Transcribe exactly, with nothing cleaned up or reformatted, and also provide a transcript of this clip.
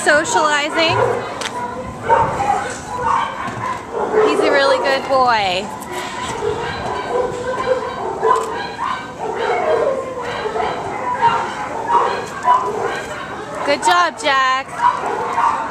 socializing. He's a really good boy. Good job, Jack.